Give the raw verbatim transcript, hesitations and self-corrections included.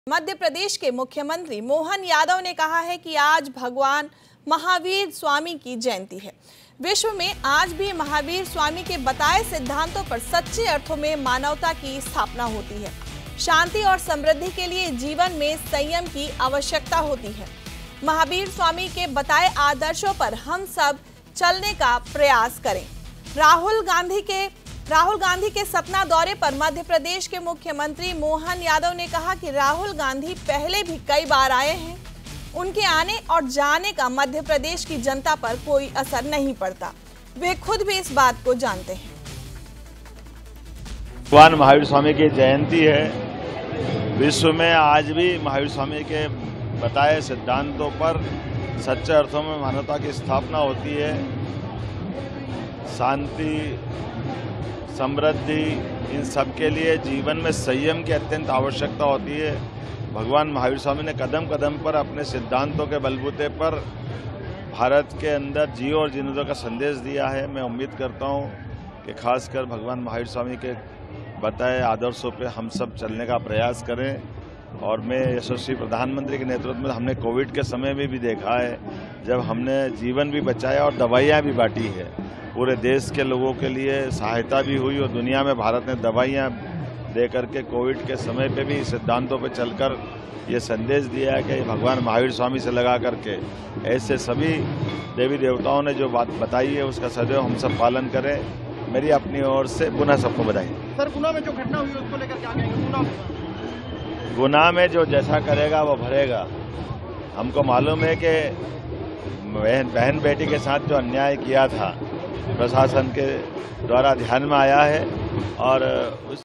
मध्य प्रदेश के मुख्यमंत्री मोहन यादव ने कहा है कि आज भगवान महावीर स्वामी की जयंती है। विश्व में आज भी महावीर स्वामी के बताए सिद्धांतों पर सच्चे अर्थों में मानवता की स्थापना होती है। शांति और समृद्धि के लिए जीवन में संयम की आवश्यकता होती है। महावीर स्वामी के बताए आदर्शों पर हम सब चलने का प्रयास करें। राहुल गांधी के राहुल गांधी के सतना दौरे पर मध्य प्रदेश के मुख्यमंत्री मोहन यादव ने कहा कि राहुल गांधी पहले भी कई बार आए हैं, उनके आने और जाने का मध्य प्रदेश की जनता पर कोई असर नहीं पड़ता। वे खुद भी इस बात को जानते हैं। भगवान महावीर स्वामी की जयंती है। विश्व में आज भी महावीर स्वामी के बताए सिद्धांतों पर सच्चे अर्थों में मानवता की स्थापना होती है। शांति, समृद्धि, इन सब के लिए जीवन में संयम की अत्यंत आवश्यकता होती है। भगवान महावीर स्वामी ने कदम कदम पर अपने सिद्धांतों के बलबूते पर भारत के अंदर जियो और जीने दो का संदेश दिया है। मैं उम्मीद करता हूं कि खासकर भगवान महावीर स्वामी के बताए आदर्शों पे हम सब चलने का प्रयास करें। और मैं यशस्वी प्रधानमंत्री के नेतृत्व में हमने कोविड के समय में भी देखा है, जब हमने जीवन भी बचाया और दवाइयाँ भी बांटी है। पूरे देश के लोगों के लिए सहायता भी हुई और दुनिया में भारत ने दवाइयाँ दे करके कोविड के समय पे भी सिद्धांतों पे चलकर ये संदेश दिया है कि भगवान महावीर स्वामी से लगा करके ऐसे सभी देवी देवताओं ने जो बात बताई है उसका सदैव हम सब पालन करें। मेरी अपनी ओर से पुनः सबको बधाई। सर, गुना में जो घटना हुई उसको लेकर क्या कहेंगे? गुना गुनाह में जो जैसा करेगा वो भरेगा। हमको मालूम है कि बहन बहन बेटी के साथ जो अन्याय किया था प्रशासन के द्वारा ध्यान में आया है और उस